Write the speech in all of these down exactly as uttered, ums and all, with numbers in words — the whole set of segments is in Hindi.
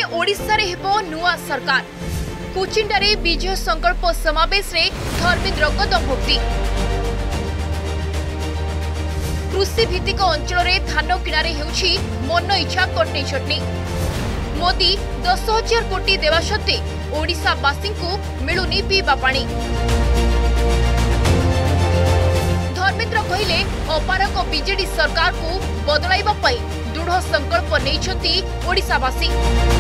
ओडिशा रे हेबो नुआ सरकार। कुचिंडारे विजय संकल्प समावेश रे धर्मेंद्र दंभोक्ति। कृषि भित्तिक अंचल रे धान किणारे हेउछि मन इच्छा कटनी छटनी। मोदी दस हजार कोटी देवा सत्वे ओडिशावासी को मिलुनी पीवा पानी। धर्मेंद्र कहले अपारक बीजेडी सरकार को बदलाइबा पई दृढ़ संकल्प नैछंती ओडिशावासी।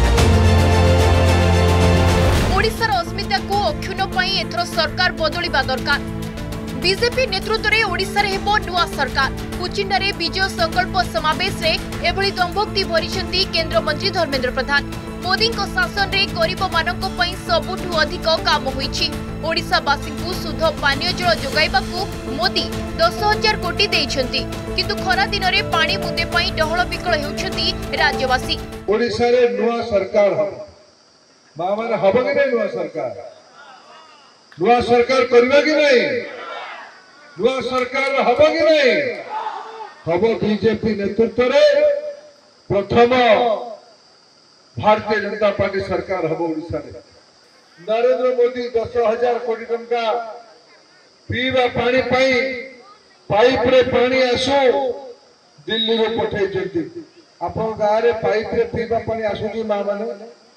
ओडिशार अस्मिता को अक्षुण्ण पई एथर सरकार बदलिबा दरकार। बीजेपी नेतृत्व में ओडिशा रे हेबो नुआ सरकार। कुचिंडारे विजय संकल्प समावेश रे एभली दंभोक्ति भरिसंती केंद्र मंत्री धर्मेंद्र प्रधान। मोदी को शासन रे गरीब मानक पई सबुठु अधिक काम होईछि। ओडिशावासी को शुद्ध पानीय जल जोगाइबाकू मोदी दस हजार कोटी देइछंती, किंतु खरा दिन रे पानी मुदे पई डहळ बिकळ हेउछंती राज्यवासी। ओडिशा रे नुआ सरकार मामन हबगे नै नुआ सरकार नुआ सरकार करबा कि नै नुआ सरकार हबगे नै हबो बीजेपी नेतृत्व रे प्रथम भारतीय जनता पार्टी सरकार हबो ओडिशा रे। नरेंद्र मोदी दस हजार कोटी टंका पीवा पानी पाई पाइप रे पानी आसु दिल्ली रे पठै जंती। आपन गाँ रे पाइप रे पीवा पानी आसुजी मा माने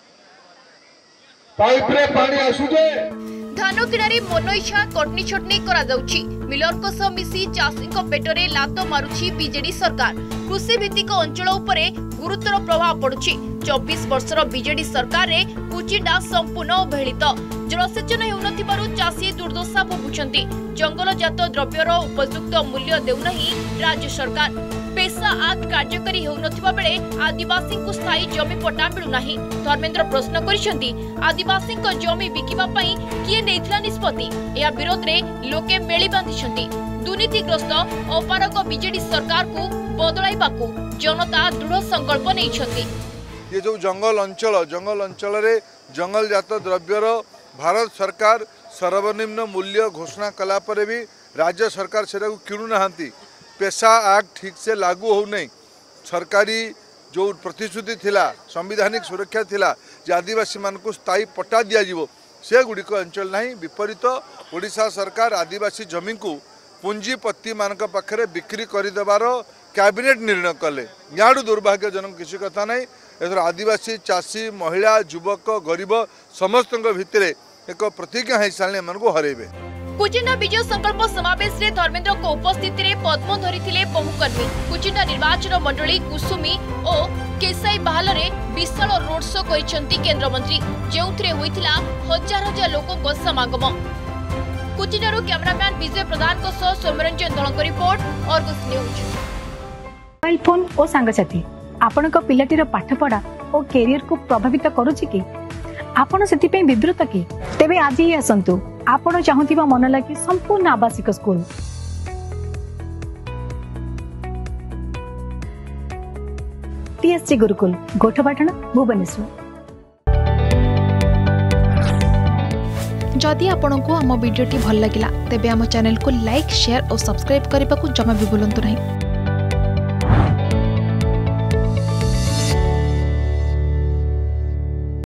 पाइप रे पानी आसुजे। धान किणारे मन इच्छा कटनी छटनी करा जाउछि। मिलर को सह मिसी चाषी को पेटरे लात मारुछि बीजेडी सरकार। कृषि भित्तिक अंचल उपरे गुरुतर प्रभाव पड़ुछि। चौबीस वर्षर बीजेडी सरकार रे कुचिंडा संपूर्ण अवहेलित। जलसेचन हेउनथिबारु चाषी दुर्दशा भोगुछंती। जंगलजात द्रव्यर उपयुक्त मूल्य देउनही राज्य सरकार। पेशा आक्ट कार्यकारी हेउनथिबा बेले आदिवासी को स्थायी जमी पट्टा मिलुनाही। धर्मेंद्र प्रश्न करिसंती आदिवासी को जमी बिकिबा पई किए नेथिला निष्पत्ति। या विरोध रे लोके मेली बांधिसंती। दुर्नीतिग्रस्त अपारक बीजेडी सरकार को बदलाइबाकू जनता दृढ़ संकल्प नैछंती। ये जो जंगल अंचल जंगल अंचल रे जंगलजात द्रव्यर भारत सरकार सर्वनिम्न मूल्य घोषणा कला परे भी राज्य सरकार सेटा को किणु नाहंती। पेशा एक्ट ठीक से लागू हो नहीं। सरकारी जो प्रतिश्रुति थिला संविधानिक सुरक्षा थिला जे आदिवासी मान को स्थायी पट्टा दिया जीवो से गुड़िक अंचल नहीं। विपरीत ओडिशा सरकार आदिवासी जमी को पूंजीपति मानक पाखरे बिक्री करदेवार कैबिनेट निर्णय कले। याडू दुर्भाग्यजनक किसी कथा नहीं। एथर आदिवासी चाषी महिला युवक गरीब समस्त भितर एक प्रतिज्ञा है सारे को हरेबे। कुचिंडा विजय संकल्प समावेश रे धर्मेंद्र को उपस्थिति रे पद्म धरिथिले बहु कर्मी। कुचिंडा निर्वाचन मंडली कुसुमी और केसाई बाहाल रे विशाल रोड शो करिसंती केंद्र मंत्री, जेउथरे होइथिला हजार हजार लोकों को समागम। कुचिंडारो कैमरामैन विजय प्रधान को सह सौम्यरंजन दलक report Argus news. Mobile phone और सांगसाथी आपणक पिलाटीर पाठपढ़ा और कैरियर को प्रभावित करूछि कि आपण सेतिपई विब्रत कि तेबे आज ही आसंतु आपण चाहूथिबा मन लागी संपूर्ण आवासिक स्कूल। टीएससी गुरुकुल गोठपाटण भुवनेश्वर। जदि आपंक आम भिडी भल लगा तेब आम चैनल को लाइक शेयर और सब्सक्राइब करने को जमा भी भूलु नहीं।